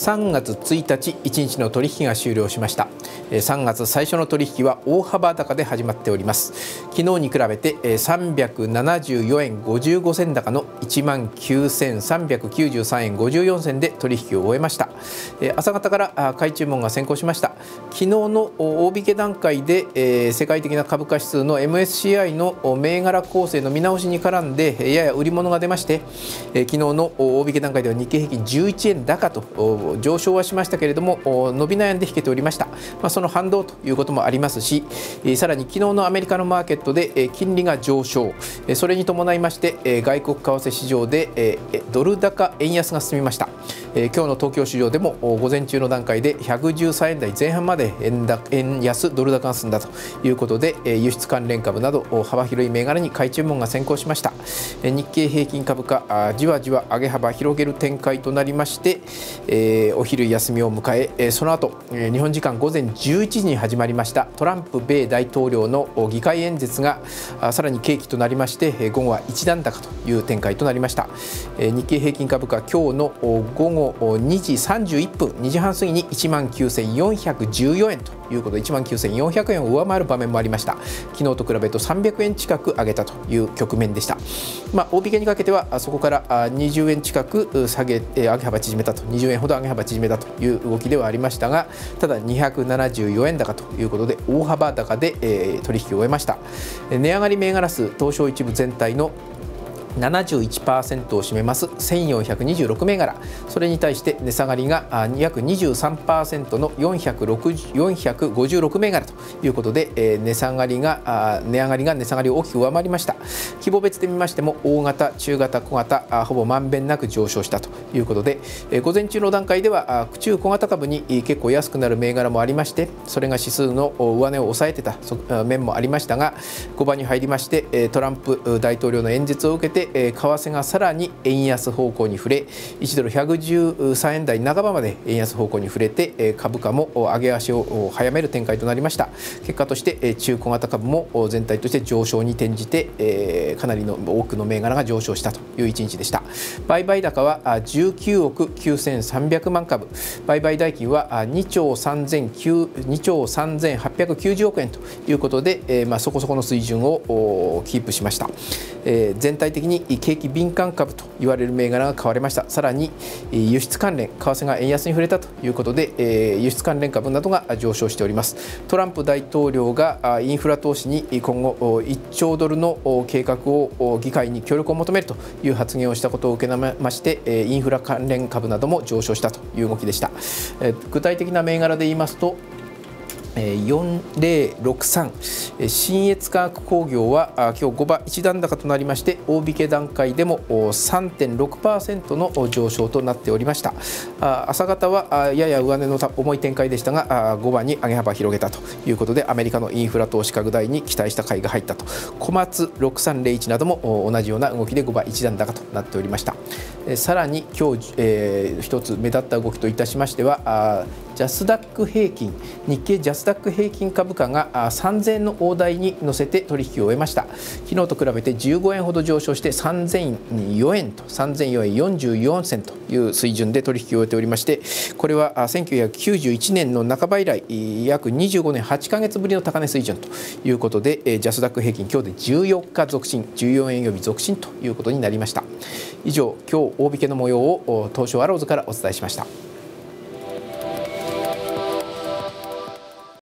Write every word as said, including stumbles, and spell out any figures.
さんがつついたち、いちにちの取引が終了しました。さんがつ最初の取引は大幅高で始まっております。昨日に比べてさんびゃくななじゅうよえんごじゅうごせん高のいちまんきゅうせんさんびゃくきゅうじゅうさんえんごじゅうよんせんで取引を終えました。朝方から買い注文が先行しました。昨日の大引け段階で世界的な株価指数の エムエスシーアイ の銘柄構成の見直しに絡んでやや売り物が出まして、昨日の大引け段階では日経平均じゅういちえん高と上昇はしましたけれども、伸び悩んで引けておりました。まあ、その反動ということもありますし、さらに昨日のアメリカのマーケットで金利が上昇、それに伴いまして外国為替市場でドル高円安が進みました。今日の東京市場でも午前中の段階でひゃくじゅうさんえん台前半まで 円, 高円安ドル高が進んだということで、輸出関連株など幅広い銘柄に買い注文が先行しました。日経平均株価じわじわ上げ幅広げる展開となりまして、お昼休みを迎え、その後日本時間午前じゅういちじに始まりましたトランプ米大統領の議会演説がさらに契機となりまして、午後は一段高という展開となりました。日経平均株価今日の午後にじさんじゅういっぷん、にじはん過ぎにいちまんきゅうせんよんひゃくじゅうよえんということでいちまんきゅうせんよんひゃくえんを上回る場面もありました。昨日と比べるとさんびゃくえん近く上げたという局面でした。まあ、大引けにかけてはそこからにじゅうえん近く下げ上げ幅縮めたと、にじゅうえんほど上げ幅縮めたという動きではありましたが、ただにひゃくななじゅうよえん高ということで大幅高で取引を終えました。値上がり銘柄数東証一部全体のななじゅういちパーセント を占めますせんよんひゃくにじゅうろく銘柄、それに対して値下がりが約 にじゅうさんパーセント のよんひゃくごじゅうろく銘柄ということで、値下がりが値上がりが値下がりを大きく上回りました。規模別で見ましても大型、中型、小型ほぼまんべんなく上昇したということで、午前中の段階では中小型株に結構安くなる銘柄もありまして、それが指数の上値を抑えてた面もありましたが、ごばに入りましてトランプ大統領の演説を受けて為替がさらに円安方向に触れ、いちドルひゃくじゅうさんえん台半ばまで円安方向に触れて、株価も上げ足を早める展開となりました。結果として中小型株も全体として上昇に転じて、かなりの多くの銘柄が上昇したという一日でした。売買高はじゅうきゅうおくきゅうせんさんびゃくまんかぶ、売買代金はにちょうさんぜんはっぴゃくきゅうじゅうおくえんということで、まあ、そこそこの水準をキープしました。全体的に景気敏感株と言われる銘柄が買われました。さらに輸出関連、為替が円安に触れたということで、輸出関連株などが上昇しております。トランプ大統領がインフラ投資に今後いっちょうドルの計画を議会に協力を求めるという発言をしたことを受けまして、インフラ関連株なども上昇したという動きでした。具体的な銘柄で言いますとよんぜろろくさん、信越化学工業は今日ごば一段高となりまして、大引け段階でも さんてんろくパーセント の上昇となっておりました。朝方はやや上値の重い展開でしたが、ごばに上げ幅広げたということで、アメリカのインフラ投資拡大に期待した買いが入ったと。小松ろくさんぜろいちなども同じような動きでごば一段高となっておりました。さらに今日、えー、一つ目立った動きといたしましては、ジャスダック平均、日経ジャスダック平均株価がさんぜんえんの大台に乗せて取引を終えました。昨日と比べてじゅうごえんほど上昇してさんぜんよえんとさんぜんよえんよんじゅうよんせんという水準で取引を終えておりまして、これはせんきゅうひゃくきゅうじゅういちねんの半ば以来約にじゅうごねんはちかげつぶりの高値水準ということで、ジャスダック平均今日でじゅうよっか続伸、じゅうよえん予備続伸ということになりました。以上、今日大引けの模様を東証アローズからお伝えしました。